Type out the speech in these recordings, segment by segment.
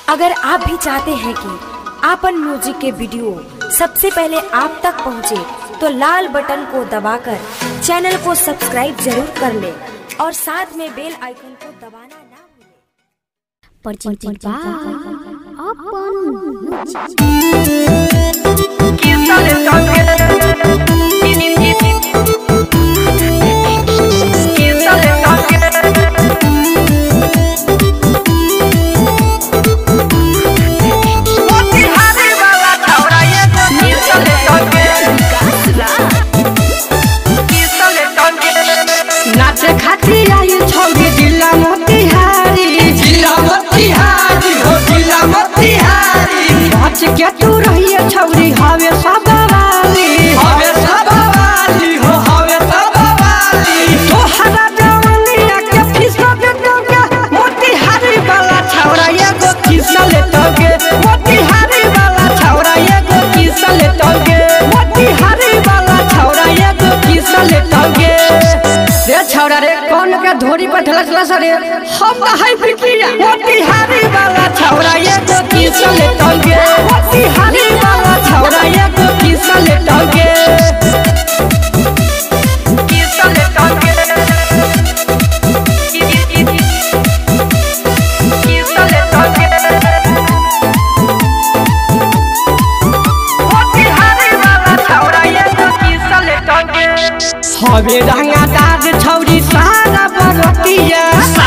अगर आप भी चाहते हैं कि आपन म्यूजिक के वीडियो सबसे पहले आप तक पहुंचे, तो लाल बटन को दबाकर चैनल को सब्सक्राइब जरूर कर ले और साथ में बेल आइकन को दबाना ना क्या तू रही है छौरी हवे सबवाली हो हवे सबवाली तोहरा जवानिया के फिसला दे दोगे मोतीहारी वाला छौरा एगो किस्सा ले दोगे मोतीहारी वाला छौरा एगो किस्सा ले दोगे मोतीहारी वाला छौरा एगो किस्सा ले दोगे रे छौरा रे कौन के धोरी पर ढलसला रे हम हाई बिकिया मोतीहारी वाला छौरा एगो किस्सा ले दोगे मोतीहारी वाला छौरा एगो किस्सा ले दोगे किस्सा ले दोगे किस्सा ले दोगे मोतीहारी वाला छौरा एगो किस्सा ले दोगे हवे रंगादार छौरी सारा बरतिया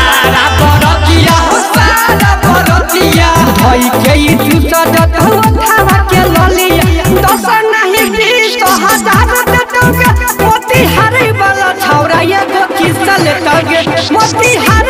हो सारा बरतिया धई के जूसा दत थावा के ललिया दस नहीं 20,000 दे दोगे मोतीहारी वाला छौरा एगो किस्सा ले दोगे मोतीहारी